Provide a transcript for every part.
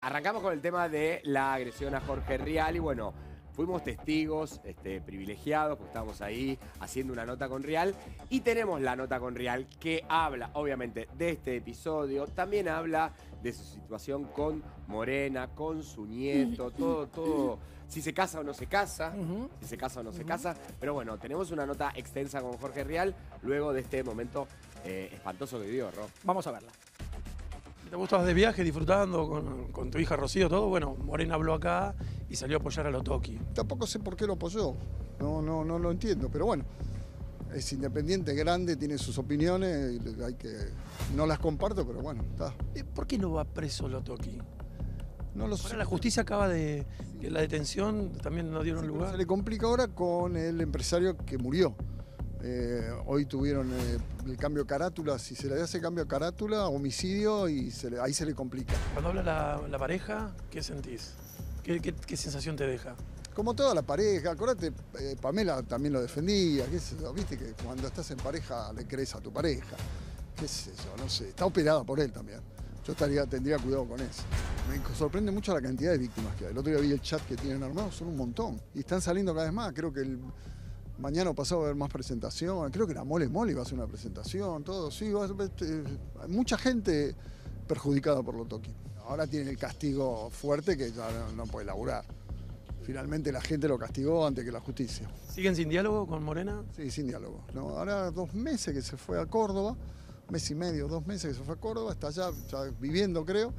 arrancamos con el tema de la agresión a Jorge Rial y bueno, fuimos testigos privilegiados, porque estábamos ahí haciendo una nota con Rial y tenemos la nota con Rial que habla obviamente de este episodio, también habla de su situación con Morena, con su nieto, todo, si se casa o no se casa, si se casa o no se casa, pero bueno, tenemos una nota extensa con Jorge Rial luego de este momento espantoso que vivió, Ro. Vamos a verla. ¿Te gustabas de viaje, disfrutando con tu hija Rocío, todo? Bueno, Morena habló acá y salió a apoyar a Lotoki. Tampoco sé por qué lo apoyó, no lo entiendo, pero bueno, es independiente, grande, tiene sus opiniones, no las comparto, pero bueno, está. ¿Por qué no va preso Lotoki? No lo sé. Ahora la justicia acaba de... que la detención también no dieron lugar. Se le complica ahora con el empresario que murió. Hoy tuvieron el cambio de carátula, si se le hace cambio de carátula, homicidio, y ahí se le complica. Cuando habla la pareja, ¿qué sentís? ¿Qué sensación te deja? Como toda la pareja, acordate, Pamela también lo defendía, qué sé yo, viste que cuando estás en pareja le crees a tu pareja, qué sé yo, no sé, está operada por él también. Yo tendría cuidado con eso. Me sorprende mucho la cantidad de víctimas que hay. El otro día vi el chat que tienen armados, son un montón. Y están saliendo cada vez más, creo que mañana o pasado va a haber más presentación, creo que la Mole va a hacer una presentación, todo, sí, hay mucha gente perjudicada por Lotoki. Ahora tiene el castigo fuerte que ya no puede laburar. Finalmente la gente lo castigó antes que la justicia. ¿Siguen sin diálogo con Morena? Sí, sin diálogo. No, ahora 2 meses que se fue a Córdoba, 1 mes y medio, 2 meses que se fue a Córdoba, está allá ya viviendo creo,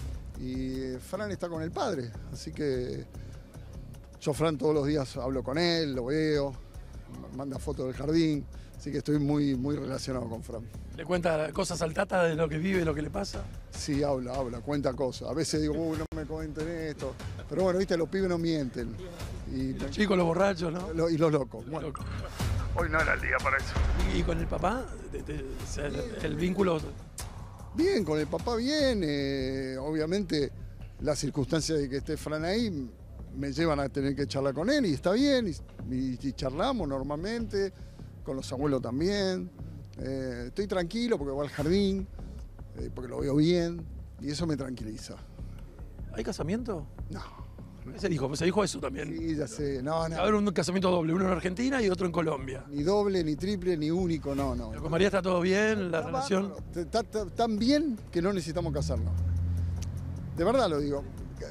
y Fran está con el padre, así que yo Fran todos los días hablo con él, lo veo, manda fotos del jardín, así que estoy muy relacionado con Fran. ¿Le cuenta cosas al Tata de lo que vive, lo que le pasa? Sí, habla, cuenta cosas. A veces digo, no me comenten esto. Pero bueno, viste, los pibes no mienten. Y los chicos, los borrachos, ¿no? Y los locos. Bueno, hoy no era el día para eso. ¿Y con el papá? ¿El vínculo? Bien, con el papá bien. Obviamente, las circunstancias de que esté Fran ahí me llevan a tener que charlar con él y está bien. Y charlamos normalmente, con los abuelos también. Estoy tranquilo porque va al jardín, porque lo veo bien y eso me tranquiliza. ¿Hay casamiento? No. Se dijo eso también. Sí, ya sé. No. Va a haber un casamiento doble, uno en Argentina y otro en Colombia. Ni doble, ni triple, ni único, no. ¿Pero con María está todo bien, la relación? Está tan bien que no necesitamos casarnos. De verdad lo digo.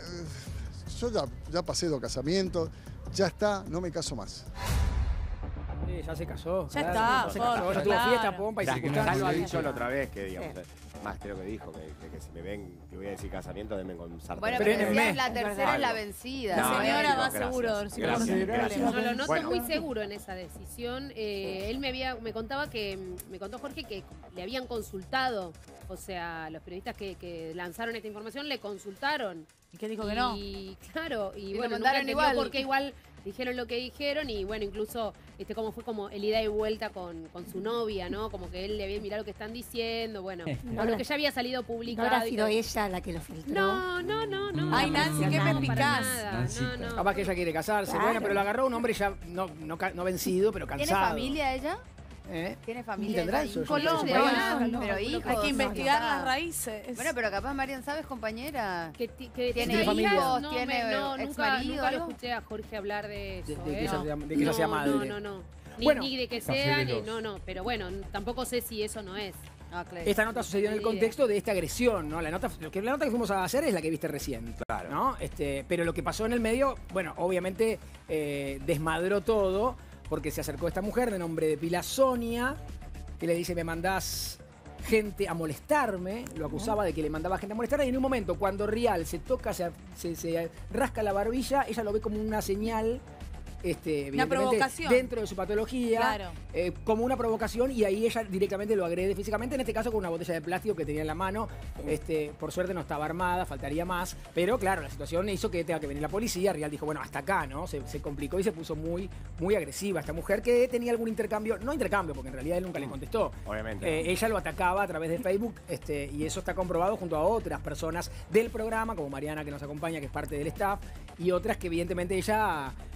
Yo ya pasé 2 casamientos, ya está, no me caso más. Ya se casó. Ya está, ya tuvo fiesta, pompa y ya lo ha dicho la otra vez, que digamos, más creo que dijo, que si me ven, que voy a decir casamiento, denme con sartén. Bueno, pero decías, la tercera es la vencida. La señora va gracias, seguro. gracias. No, lo noto muy seguro en esa decisión. Él me contaba me contó Jorge que le habían consultado, o sea, los periodistas que lanzaron esta información le consultaron. ¿Y qué dijo que no? Y claro, y lo bueno, mandaron igual. Porque igual dijeron lo que dijeron y bueno, incluso como fue como el ida y vuelta con su novia, ¿no? Como que él le había mirado lo que están diciendo, bueno, con lo que ya había salido publicado. ¿No habrá sido ella la que lo filtró? No. Ay, Nancy, qué perspicaz. No. Capaz que ella quiere casarse. Claro. Bueno, pero lo agarró un hombre ya no vencido, pero cansado. ¿Tiene familia ella? ¿Eh? ¿Tiene familia? ¿Y tendrá ella? eso? Colombia. No, Pero hijos. Hay que investigar no, las raíces. Bueno, pero capaz Marian, ¿sabes, compañera? Que ¿Tiene familia? hijos? No, ¿Tiene ex nunca marido? lo escuché a Jorge hablar de eso. De que ella sea madre. No. Ni de que sea, no. Pero bueno, tampoco sé si eso no es. Ah, claro. Esta nota sucedió en el contexto de esta agresión, ¿no? La nota que fuimos a hacer es la que viste recién. Claro. ¿No? Pero lo que pasó en el medio, bueno, obviamente desmadró todo, porque se acercó esta mujer de nombre de Pila Sonia, que le dice, me mandás gente a molestarme, lo acusaba de que le mandaba gente a molestarme, y en un momento, cuando Rial se toca, se rasca la barbilla, ella lo ve como una señal, una provocación dentro de su patología, claro. Como una provocación, y ahí ella directamente lo agrede físicamente, en este caso con una botella de plástico que tenía en la mano. Por suerte no estaba armada, faltaría más, pero claro, la situación hizo que tenga que venir la policía. Rial dijo, bueno, hasta acá, ¿no? Se complicó y se puso muy agresiva esta mujer, que tenía algún intercambio, no intercambio, porque en realidad él nunca le contestó. Obviamente. Ella lo atacaba a través de Facebook, y eso está comprobado junto a otras personas del programa, como Mariana, que nos acompaña, que es parte del staff, y otras que evidentemente ella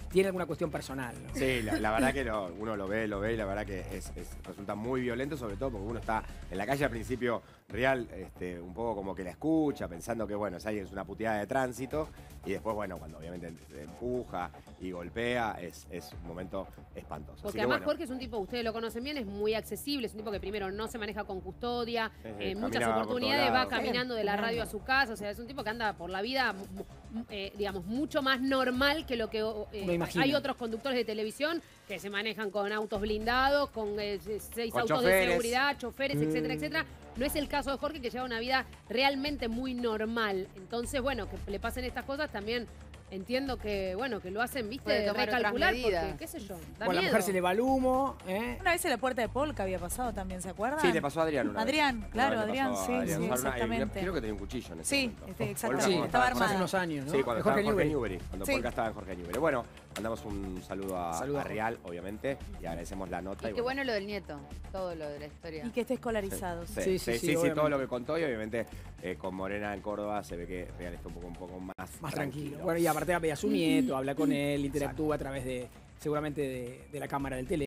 tiene alguna cuestión personal, ¿no? Sí, la verdad que uno lo ve y la verdad que resulta muy violento, sobre todo porque uno está en la calle al principio real, un poco como que la escucha, pensando que bueno, es una puteada de tránsito, y después, bueno, cuando obviamente se empuja y golpea, es un momento espantoso. Porque Así que, además bueno, Jorge es un tipo, ustedes lo conocen bien, es muy accesible, es un tipo que primero no se maneja con custodia, camina muchas por todos oportunidades, va lados. caminando de la radio a su casa, o sea, es un tipo que anda por la vida, digamos, mucho más normal que lo que Me imagino. hay otros conductores de televisión que se manejan con autos blindados, con 6 Con autos choferes. de seguridad, choferes, etcétera, etcétera. No es el caso de Jorge, que lleva una vida realmente muy normal. Entonces, bueno, que le pasen estas cosas también. Entiendo que, bueno, que lo hacen, viste, Puede tomar otras recalcular, porque, medidas. qué sé yo, da Bueno, a la miedo. mujer se le va el humo, ¿eh? Una vez en la puerta de Polka había pasado también, ¿se acuerdan? sí, le pasó a Adrián una vez. Adrián, Una claro, vez le Adrián, pasó a sí, Adrián. sí, Usaba exactamente. creo que tenía un cuchillo en ese Sí, momento. exactamente, Polka estaba cuando hace armada. unos años, ¿no? Sí, cuando De estaba en Jorge Newbery. Newbery, cuando Sí. Polka estaba en Jorge Newbery. Bueno, mandamos un saludo a Saludo. Real, obviamente, y agradecemos la nota. Y qué bueno lo del nieto, todo lo de la historia. Y que esté escolarizado. Sí, sí, Sí, obviamente. todo lo que contó, y obviamente con Morena en Córdoba se ve que Real está un poco más Tranquilo. Bueno, y aparte ve a su nieto, habla con él, interactúa a través de, seguramente, de la cámara del tele.